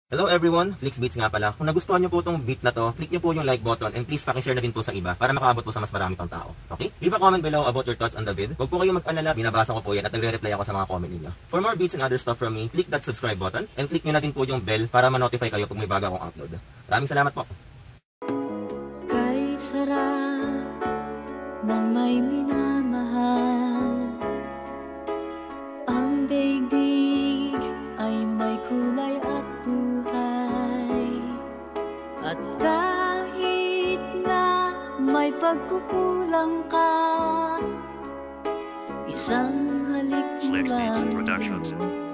Hello everyone, Flixbeats nga pala. Kung nagustuhan nyo po itong beat na to, click nyo po yung like button and please pakishare na din po sa iba para makaabot po sa mas marami pang tao. Okay? Leave a comment below about your thoughts on the vid. Huwag po kayong mag-alala, binabasa ko po yan at nagre-reply ako sa mga comment ninyo. For more beats and other stuff from me, click that subscribe button and click nyo na din po yung bell para ma-notify kayo pag may bago akong upload. Maraming salamat po. Kay sarap ng may minamahal, ang daigdig ay may kulay at buhay. At kahit na may pagkukulang ka, isang halik mo Flixbeats lang Productions.